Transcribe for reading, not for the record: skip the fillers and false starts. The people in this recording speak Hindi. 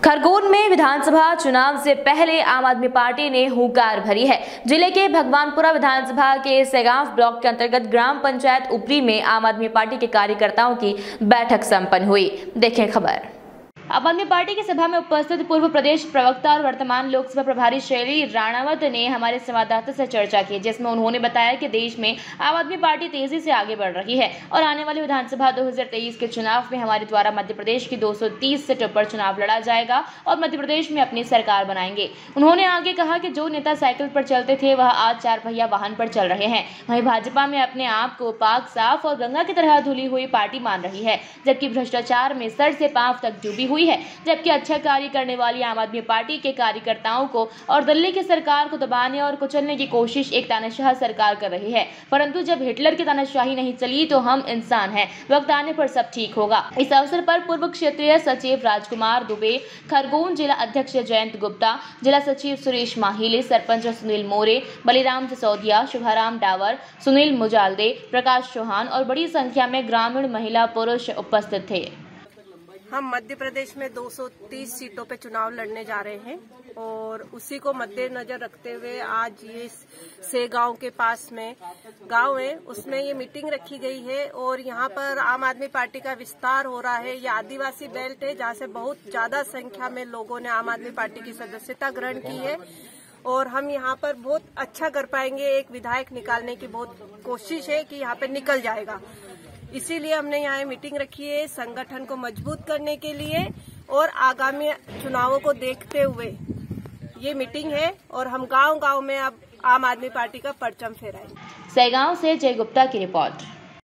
खरगोन में विधानसभा चुनाव से पहले आम आदमी पार्टी ने हुंकार भरी है। जिले के भगवानपुरा विधानसभा के सेगांव ब्लॉक के अंतर्गत ग्राम पंचायत उपरी में आम आदमी पार्टी के कार्यकर्ताओं की बैठक संपन्न हुई। देखें खबर। आम आदमी पार्टी की सभा में उपस्थित पूर्व प्रदेश प्रवक्ता और वर्तमान लोकसभा प्रभारी शैली राणावत ने हमारे संवाददाता से चर्चा की, जिसमें उन्होंने बताया कि देश में आम आदमी पार्टी तेजी से आगे बढ़ रही है और आने वाले विधानसभा 2023 के चुनाव में हमारे द्वारा मध्य प्रदेश की 230 सीटों पर चुनाव लड़ा जाएगा और मध्य प्रदेश में अपनी सरकार बनाएंगे। उन्होंने आगे कहा कि जो नेता साइकिल पर चलते थे वह आज 4 पहिया वाहन पर चल रहे हैं। वहीं भाजपा में अपने आप को पाक साफ और गंगा की तरह धुली हुई पार्टी मान रही है, जबकि भ्रष्टाचार में सर से पांव तक डूबी हुई है। जबकि अच्छा कार्य करने वाली आम आदमी पार्टी के कार्यकर्ताओं को और दिल्ली की सरकार को दबाने और कुचलने की कोशिश एक तानाशाह सरकार कर रही है, परंतु जब हिटलर की तानाशाही नहीं चली तो हम इंसान हैं, वक्त आने पर सब ठीक होगा। इस अवसर पर पूर्व क्षेत्रीय सचिव राजकुमार दुबे, खरगोन जिला अध्यक्ष जयंत गुप्ता, जिला सचिव सुरेश माहिले, सरपंच सुनील मोरे, बलिराम सिसोदिया, शुभाराम डावर, सुनील मुजालदे, प्रकाश चौहान और बड़ी संख्या में ग्रामीण महिला पुरुष उपस्थित थे। हम मध्य प्रदेश में 230 सीटों पे चुनाव लड़ने जा रहे हैं और उसी को मद्देनजर रखते हुए आज ये सेगांव के पास में गांव है, उसमें ये मीटिंग रखी गई है और यहाँ पर आम आदमी पार्टी का विस्तार हो रहा है। ये आदिवासी बेल्ट है जहाँ से बहुत ज्यादा संख्या में लोगों ने आम आदमी पार्टी की सदस्यता ग्रहण की है और हम यहाँ पर बहुत अच्छा कर पाएंगे। एक विधायक निकालने की बहुत कोशिश है कि यहाँ पे निकल जाएगा, इसीलिए हमने यहाँ मीटिंग रखी है संगठन को मजबूत करने के लिए और आगामी चुनावों को देखते हुए ये मीटिंग है और हम गांव-गांव में अब आम आदमी पार्टी का परचम फहराएंगे। सेगांव से जय गुप्ता की रिपोर्ट।